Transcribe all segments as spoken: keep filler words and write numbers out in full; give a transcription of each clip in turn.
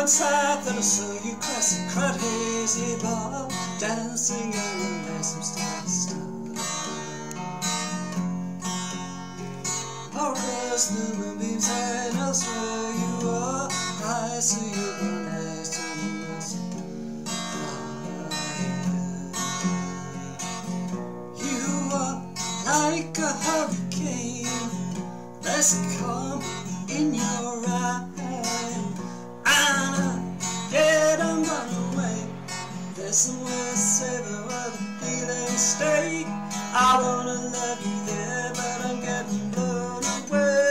down south and I saw you cross a crowd hazy bar, dancing on the some star star. Across the moonbeams I know where you are. I see you go next to the mist. You are like a hurricane, there's a calm in your eye, and I get on run away. There's somewhere safer where the feelings stay. I wanna love you there, but I'm getting blown away.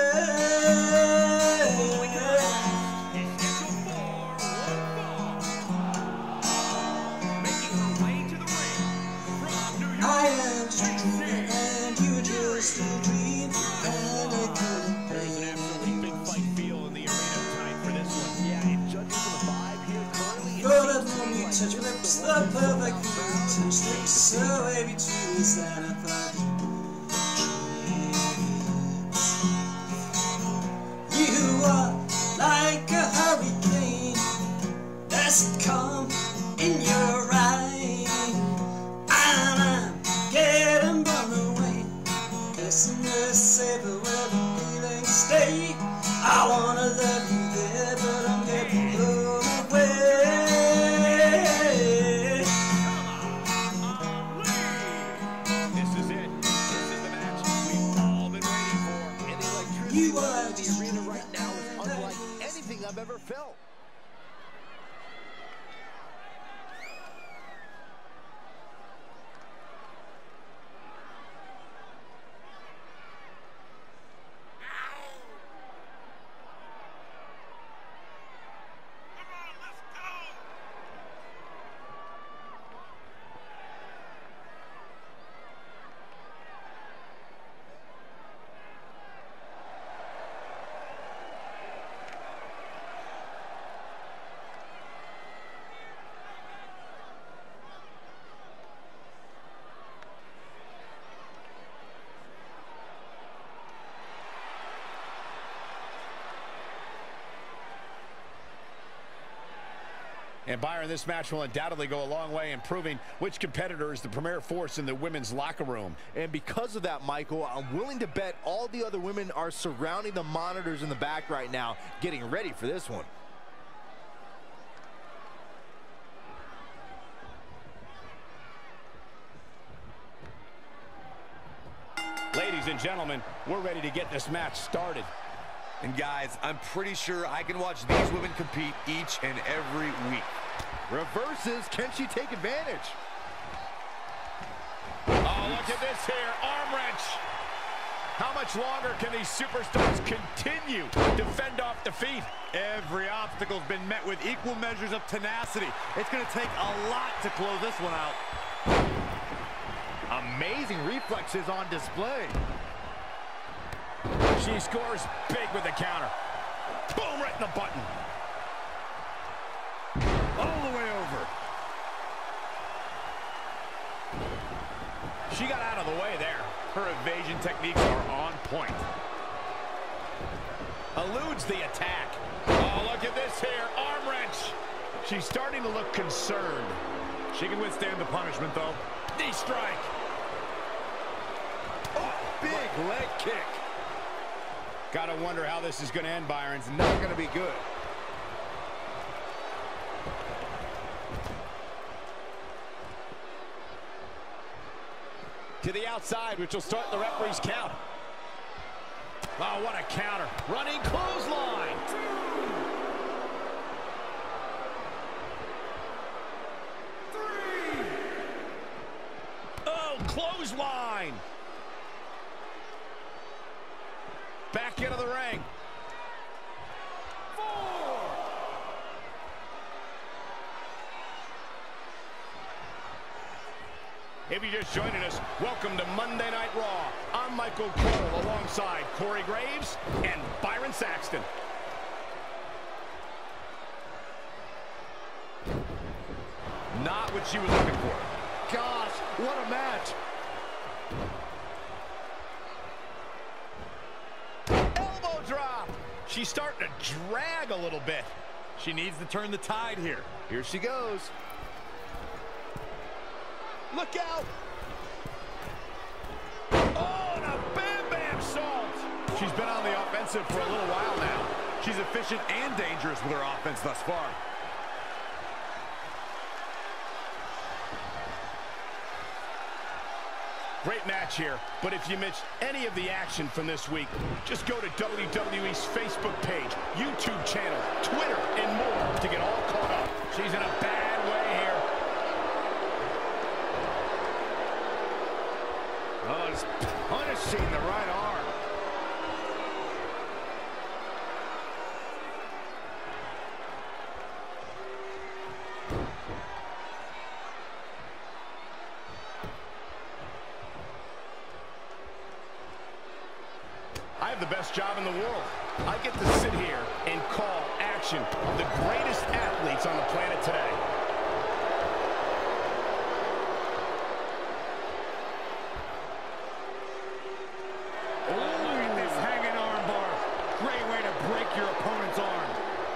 I am just a dream, and you just a dream, and I couldn't play it. Big fight feel in the arena tonight for this one. Yeah, and judging from the vibe here currently, But I know you touch your lips, the perfect touch lips, so wavy trees that I thought. You are like a hurricane, there's a calm in your eye, and I'm getting blown away. There's somewhere safer where the feelings stay. I wanna love you there, but I'm getting blown away. this is it. This is the match we've all been waiting for. And the electricity You are in the arena right now is unlike anything I've ever felt. And Byron, this match will undoubtedly go a long way in proving which competitor is the premier force in the women's locker room. And because of that, Michael, I'm willing to bet all the other women are surrounding the monitors in the back right now, getting ready for this one. Ladies and gentlemen, we're ready to get this match started. And guys, I'm pretty sure I can watch these women compete each and every week. Reverses, can she take advantage? Oh, look at this here, arm wrench. How much longer can these superstars continue to fend off defeat? Every obstacle's been met with equal measures of tenacity. It's going to take a lot to close this one out. Amazing reflexes on display. She scores big with the counter. Boom, right in the button. All the way over. She got out of the way there. Her evasion techniques are on point. Eludes the attack. Oh, look at this here, arm wrench. She's starting to look concerned. She can withstand the punishment, though. Knee strike. Oh, big leg kick. Gotta wonder how this is going to end, Byron. It's not going to be good. To the outside, which will start the referee's count. Oh, what a counter. Running clothesline. Three. Oh, clothesline. Back into the ring. Four. If you're just joining us, welcome to Monday Night Raw. I'm Michael Cole alongside Corey Graves and Byron Saxton. Not what she was looking for. Gosh, what a match. Elbow drop. She's starting to drag a little bit. She needs to turn the tide here. Here she goes. Look out! Oh, and a bam bam salt. She's been on the offensive for a little while now. She's efficient and dangerous with her offense thus far. Great match here, but if you missed any of the action from this week, just go to W W E's Facebook page, YouTube channel, Twitter, and more to get all caught up. She's in a bad way here. Oh, it's punishing the right arm. I have the best job in the world. I get to sit here and call action of the greatest athletes on the planet today. Oh, look at this hanging arm bar. Great way to break your opponent's arm.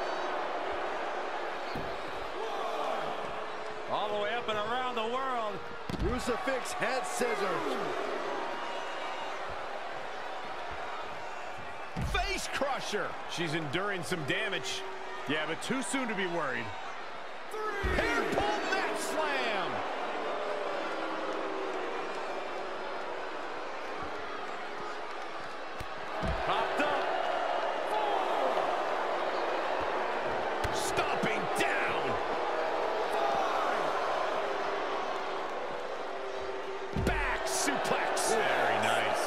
All the way up and around the world. Crucifix head scissors. Face crusher. She's enduring some damage. Yeah, but too soon to be worried. Hair pull mat slam. Popped up. Stomping down. Back suplex. Very nice.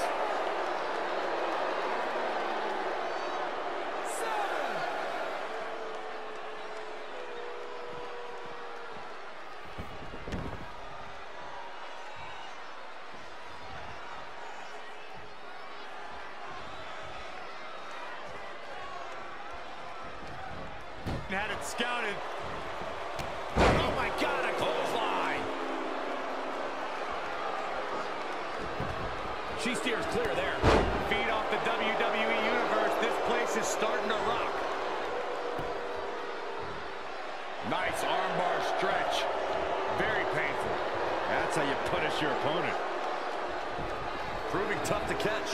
Had it scouted. Oh my God, a clothesline. She steers clear there. Feed off the W W E Universe. This place is starting to rock. Nice armbar stretch. Very painful. That's how you punish your opponent. Proving tough to catch.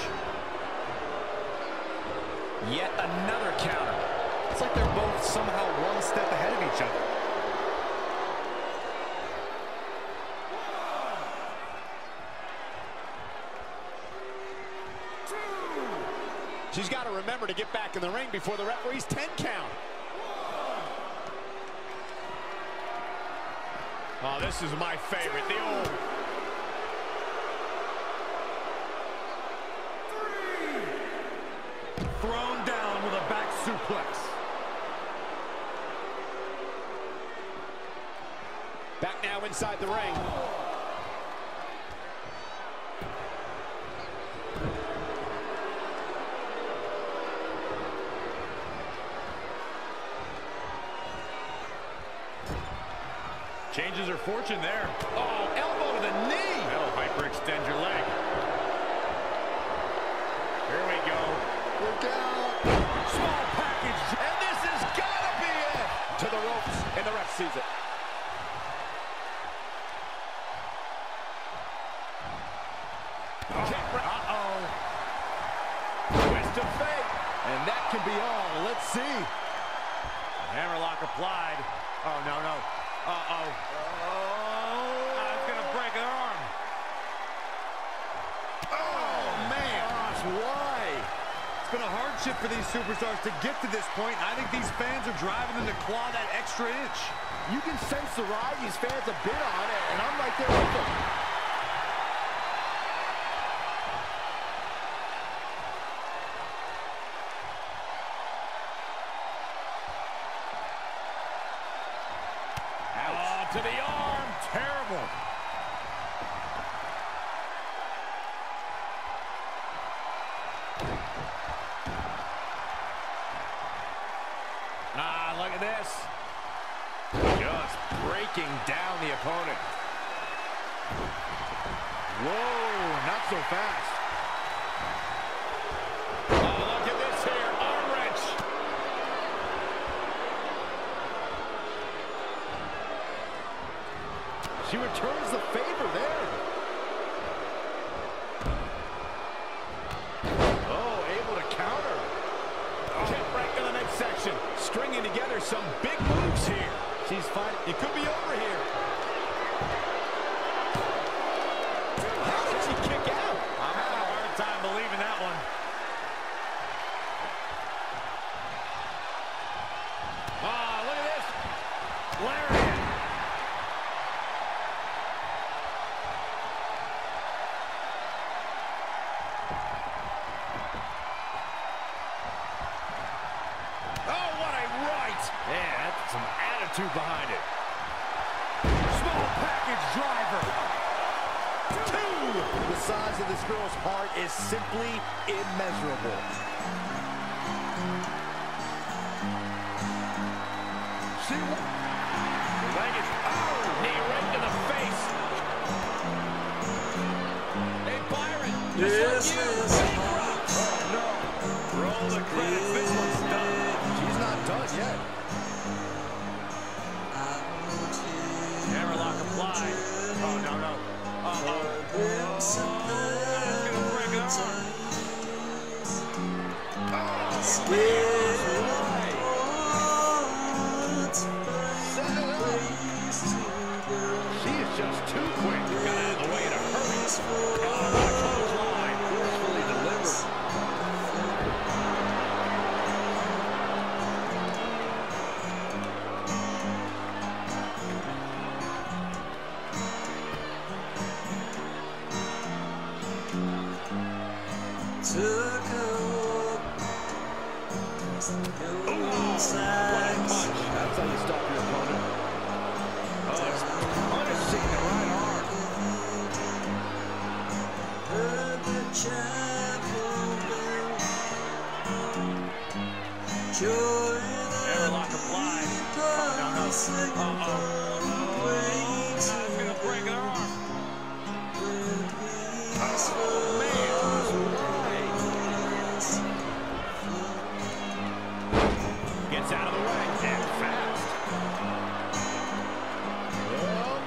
Yet another counter. It's like they're both somehow one step ahead of each other. She's got to remember to get back in the ring before the referee's ten count. Oh, this is my favorite. The old... Thrown down with a back suplex. Back now inside the ring. Changes her fortune there. Oh, elbow to the knee. That'll hyperextend your leg. Here we go. Look out. Small package. And this has got to be it. To the ropes, and the ref sees it. Uh-oh. Twist of fate. And that can be all. Let's see. Hammerlock applied. Oh, no, no. Uh-oh. Oh, it's going to break her arm. Oh, man. Gosh, why? It's been a hardship for these superstars to get to this point. I think these fans are driving them to claw that extra inch. You can sense the ride these fans have been on it, and I'm right there with them. Oh, to the arm. Terrible. Ah, look at this. Just breaking down the opponent. Whoa, not so fast. Oh, look at this here. Arm wrench. She returns the favor there. Oh, able to counter. Kick right to the midsection. Stringing together some big moves here. She's fighting. It could be over here. How did she kick out? I'm having a hard time believing that one. Oh, look at this. Lariat. Oh, what a right. Yeah, that's some attitude behind it. Small package driver. Two. The size of this girl's heart is simply immeasurable. She the leg is, oh, knee right to the face. Hey, Byron, just This like you, is big rock. Oh, no. Roll the credits. This one's done. She's not done yet. Hammerlock applied. Oh, no, no. Uh-oh. Oh, that's going to break an arm. She is just too quick. Got out of the way in a hurry. Oh, what a clothesline. Forcefully delivered. Took a walk across the golden sands. That's how you stop your opponent. Oh, it's punishing the right arm. Heard the chapel bell. Joy Hammerlock applied. Oh, no, no. Uh-oh. Oh, that's going to break an arm. Oh, man. Gets out of the way and fast. Oh.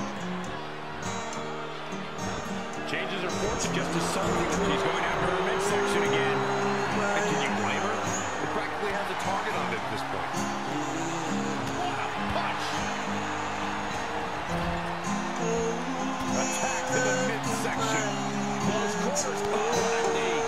Changes her fortune just as suddenly. She's going after her midsection again. And can you blame her? It practically has a target on it at this point. What a punch! Attack to the midsection. Close quarters. Oh, what a knee.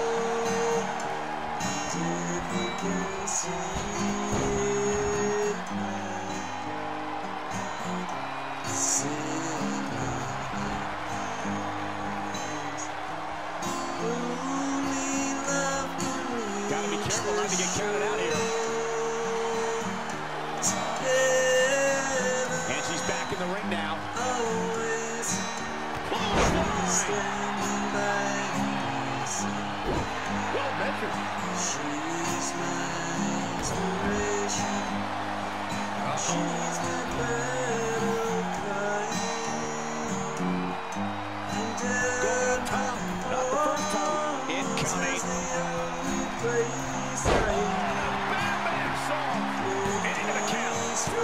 Gotta be careful not to get counted out here. And she's back in the ring now. Clothesline. Well measured. She's my inspiration. She's my battle cry. Going up top. Not the first time. Incoming. Batman song. And into the count.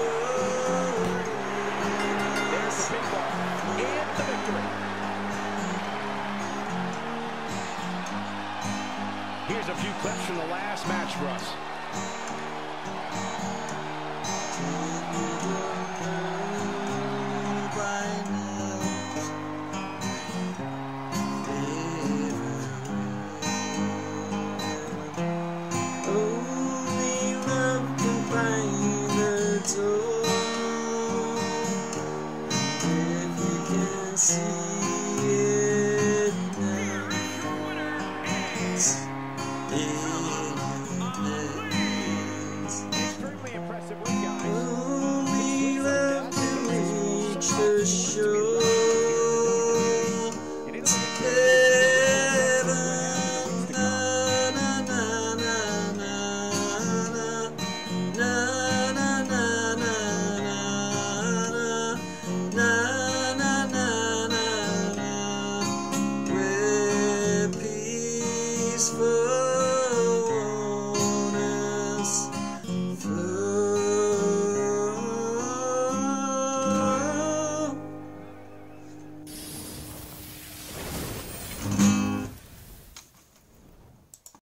There's the big ball. And the victory. Here's a few clips from the last match for us. Only love can find the door. If you can see it now, it's Extremely impressive win, guys. only love can reach the shore. It's heaven. Na na na na na na na na na na na na na na, where peaceful